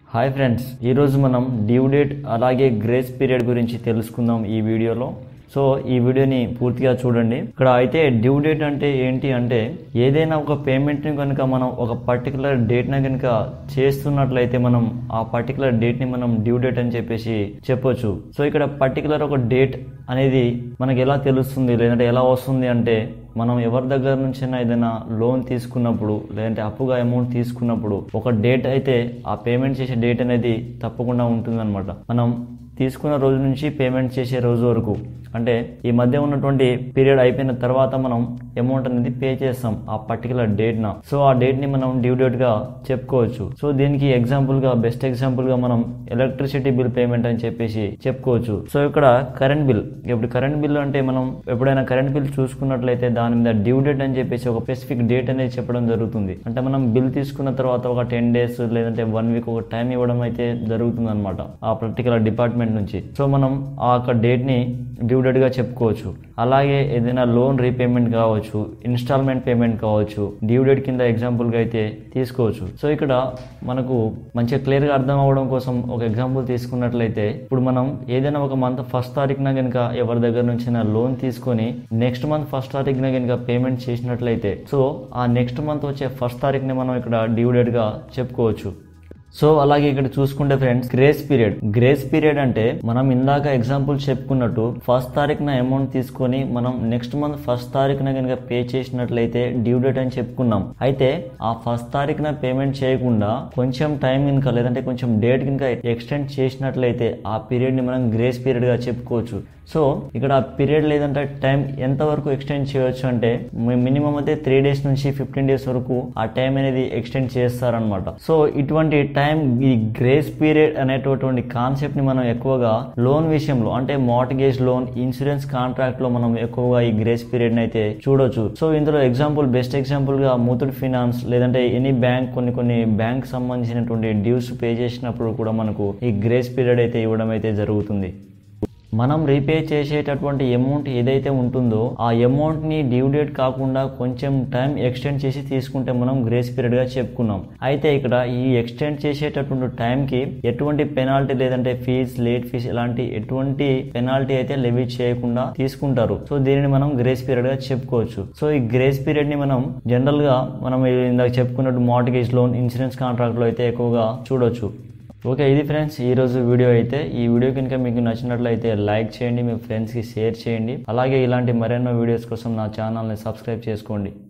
Hi friends, ఈరోజు మనం due date అలాగే గ్రేస్ పీరియడ్ గురించి తెలుసుకుందాం ఈ వీడియోలో. సో ఈ వీడియోని పూర్తిగా చూడండి. ఇక్కడ అయితే డ్యూ డేట్ అంటే ఏంటి అంటే ఏదైనా ఒక పేమెంట్ని కనుక మనం ఒక పర్టికులర్ డేట్ని కనుక చేస్తున్నట్లయితే మనం ఆ పర్టికులర్ డేట్ని మనం డ్యూ డేట్ అని చెప్పేసి చెప్పొచ్చు. సో ఇక్కడ పర్టికులర్ ఒక డేట్ అనేది మనకి ఎలా తెలుస్తుంది లేదంటే ఎలా వస్తుంది అంటే మనం ఎవరి దగ్గర నుంచైనా ఏదైనా లోన్ తీసుకున్నప్పుడు లేదంటే అప్పుగా అమౌంట్ తీసుకున్నప్పుడు ఒక డేట్ అయితే ఆ పేమెంట్ చేసే డేట్ అనేది తప్పకుండా ఉంటుందన్నమాట. మనం తీసుకున్న రోజు నుంచి పేమెంట్ చేసే రోజు వరకు, అంటే ఈ మధ్య ఉన్నటువంటి పీరియడ్ అయిపోయిన తర్వాత మనం అమౌంట్ అనేది పే చేస్తాం ఆ పర్టికులర్ డేట్న. సో ఆ డేట్ని మనం డ్యూ డేట్గా చెప్పుకోవచ్చు. సో దీనికి బెస్ట్ ఎగ్జాంపుల్గా మనం ఎలక్ట్రిసిటీ బిల్ పేమెంట్ అని చెప్పేసి చెప్పుకోవచ్చు. సో ఇక్కడ కరెంట్ బిల్, ఇప్పుడు కరెంట్ బిల్ అంటే మనం ఎప్పుడైనా కరెంట్ బిల్ చూసుకున్నట్లయితే దాని మీద డ్యూ డేట్ అని చెప్పేసి ఒక స్పెసిఫిక్ డేట్ అనేది చెప్పడం జరుగుతుంది. అంటే మనం బిల్ తీసుకున్న తర్వాత ఒక 10 days లేదంటే 1 week ఒక టైం ఇవ్వడం అయితే జరుగుతుంది అనమాట ఆ పర్టికులర్ డిపార్ట్మెంట్ నుంచి. సో మనం ఆ యొక్క డేట్ని డ్యూ డేట్గా చెప్పుకోవచ్చు. అలాగే ఏదైనా లోన్ రీపేమెంట్ కావచ్చు, ఇన్స్టాల్మెంట్ పేమెంట్ కావచ్చు, డ్యూ డేట్ కింద ఎగ్జాంపుల్గా అయితే తీసుకోవచ్చు. సో ఇక్కడ మనకు మంచిగా క్లియర్గా అర్థం అవ్వడం కోసం ఒక ఎగ్జాంపుల్ తీసుకున్నట్లయితే ఇప్పుడు మనం ఏదైనా ఒక మంత్ 1st తారీఖున కనుక ఎవరి దగ్గర నుంచి లోన్ తీసుకొని నెక్స్ట్ మంత్ 1st తారీఖున కనుక పేమెంట్ చేసినట్లయితే సో ఆ నెక్స్ట్ మంత్ వచ్చే 1st తారీఖుని మనం ఇక్కడ డ్యూ డేట్గా చెప్పుకోవచ్చు. సో అలాగే ఇక్కడ చూసుకుంటే ఫ్రెండ్స్, గ్రేస్ పీరియడ్ అంటే మనం ఇందాక ఎగ్జాంపుల్ చెప్పుకున్నట్టు 1st తారీఖున అమౌంట్ తీసుకొని మనం నెక్స్ట్ మంత్ 1st తారీఖున కనుక పే చేసినట్లయితే డ్యూ డేట్ అని చెప్పుకున్నాం. అయితే ఆ 1st తారీఖున పేమెంట్ చేయకుండా కొంచెం టైం కనుక లేదంటే కొంచెం డేట్ కనుక ఎక్స్టెండ్ చేసినట్లయితే ఆ పీరియడ్ ని మనం గ్రేస్ పీరియడ్ గా చెప్పుకోవచ్చు. సో ఇక్కడ పీరియడ్ లేదంటే టైం ఎంత వరకు ఎక్స్టెండ్ చేయవచ్చు అంటే మినిమం అయితే 3 days నుంచి 15 days వరకు ఆ టైం అనేది ఎక్స్టెండ్ చేస్తారనమాట. సో ఇటువంటి టైం, ఈ గ్రేస్ పీరియడ్ అనేటటువంటి కాన్సెప్ట్ ని మనం ఎక్కువగా లోన్ విషయంలో అంటే మార్ట్గేజ్ లోన్, ఇన్సూరెన్స్ కాంట్రాక్ట్ లో మనం ఎక్కువగా ఈ గ్రేస్ పీరియడ్ ని అయితే చూడొచ్చు. సో ఇందులో బెస్ట్ ఎగ్జాంపుల్ గా ముతూట్ ఫైనాన్స్ లేదంటే ఎనీ బ్యాంక్ కొన్ని బ్యాంక్ సంబంధించినటువంటి డ్యూస్ పే చేసినప్పుడు కూడా మనకు ఈ గ్రేస్ పీరియడ్ అయితే ఇవ్వడం అయితే జరుగుతుంది. మనం రీపే చేసేటటువంటి అమౌంట్ ఏదైతే ఉంటుందో ఆ అమౌంట్ ని డ్యూ డేట్ కాకుండా కొంచెం టైం ఎక్స్టెండ్ చేసి తీసుకుంటే మనం గ్రేస్ పీరియడ్ గా చెప్పుకున్నాం. అయితే ఇక్కడ ఈ ఎక్స్టెండ్ చేసేటటువంటి టైం కి ఎటువంటి పెనాల్టీ లేదంటే లేట్ ఫీజ్ ఇలాంటి ఎటువంటి పెనాల్టీ అయితే లెవీ చేయకుండా తీసుకుంటారు. సో దీనిని మనం గ్రేస్ పీరియడ్ గా చెప్పుకోవచ్చు. సో ఈ గ్రేస్ పీరియడ్ ని మనం జనరల్ గా మనం ఇందాక చెప్పుకున్నట్టు మార్ట్గేజ్ లోన్, ఇన్సూరెన్స్ కాంట్రాక్ట్ లో అయితే ఎక్కువగా చూడొచ్చు. ఓకే, ఇది ఫ్రెండ్స్ ఈరోజు వీడియో అయితే. ఈ వీడియో కనుక మీకు నచ్చినట్లయితే లైక్ చేయండి, మీ ఫ్రెండ్స్కి షేర్ చేయండి. అలాగే ఇలాంటి మరెన్నో వీడియోస్ కోసం నా ఛానల్ని సబ్స్క్రైబ్ చేసుకోండి.